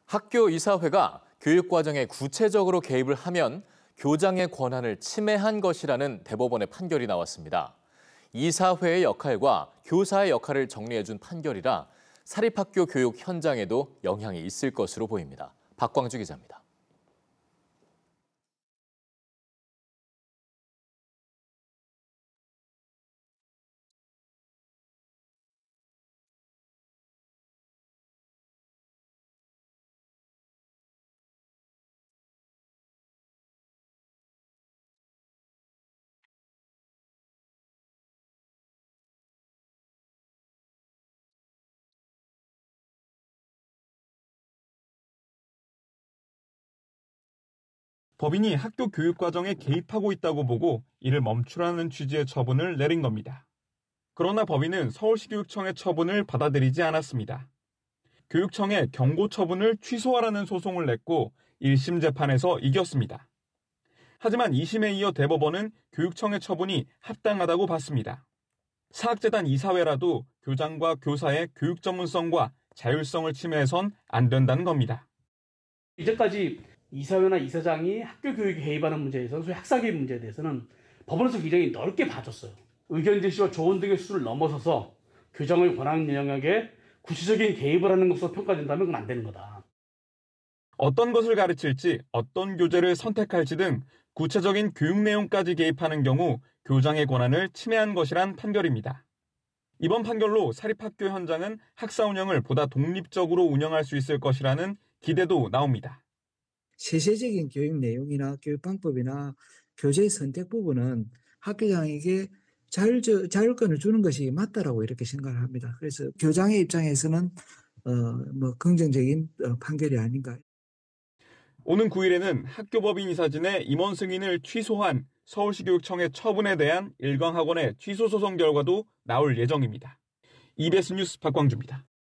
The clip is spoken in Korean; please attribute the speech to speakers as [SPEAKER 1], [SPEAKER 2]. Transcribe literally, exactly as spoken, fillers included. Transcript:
[SPEAKER 1] 학교 이사회가 교육과정에 구체적으로 개입을 하면 교장의 권한을 침해한 것이라는 대법원의 판결이 나왔습니다. 이사회의 역할과 교사의 역할을 정리해준 판결이라 사립학교 교육 현장에도 영향이 있을 것으로 보입니다. 박광주 기자입니다.
[SPEAKER 2] 법인이 학교 교육 과정에 개입하고 있다고 보고 이를 멈추라는 취지의 처분을 내린 겁니다. 그러나 법인은 서울시 교육청의 처분을 받아들이지 않았습니다. 교육청에 경고 처분을 취소하라는 소송을 냈고 일 심 재판에서 이겼습니다. 하지만 이 심에 이어 대법원은 교육청의 처분이 합당하다고 봤습니다. 사학재단 이사회라도 교장과 교사의 교육 전문성과 자율성을 침해해선 안 된다는 겁니다.
[SPEAKER 3] 이제까지 이사회나 이사장이 학교 교육에 개입하는 문제에서 소위 학사 개입 문제에 대해서는 법원에서 굉장히 넓게 봐줬어요. 의견 제시와 조언 등의 수를 넘어서서 교장의 권한 영역에 구체적인 개입을 하는 것으로 평가된다면 그건 안 되는 거다.
[SPEAKER 2] 어떤 것을 가르칠지, 어떤 교재를 선택할지 등 구체적인 교육 내용까지 개입하는 경우 교장의 권한을 침해한 것이란 판결입니다. 이번 판결로 사립학교 현장은 학사 운영을 보다 독립적으로 운영할 수 있을 것이라는 기대도 나옵니다.
[SPEAKER 4] 세세적인 교육 내용이나 교육 방법이나 교재 선택 부분은 학교장에게 자율, 자율권을 주는 것이 맞다라고 이렇게 생각을 합니다. 그래서 교장의 입장에서는 어, 뭐 긍정적인 판결이 아닌가.
[SPEAKER 2] 오는 구 일에는 학교법인 이사진의 임원 승인을 취소한 서울시 교육청의 처분에 대한 일강 학원의 취소 소송 결과도 나올 예정입니다. 이비에스 뉴스 박광주입니다.